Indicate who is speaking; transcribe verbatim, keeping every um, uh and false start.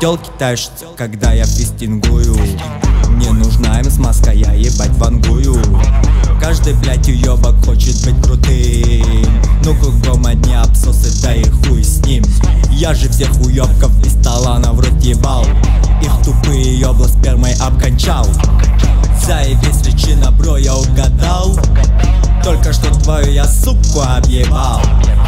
Speaker 1: Тёлки тащатся, когда я фистингую. Мне нужна им смазка, я ебать вангую. Каждый, блядь, уёбок хочет быть крутым. Ну кругом одни абсосы, да и хуй с ним. Я же всех уёбков из талана в рот ебал. Их тупые ёбла спермой обкончал. Заебись, личина, бро, я угадал. Только что твою я суку объебал.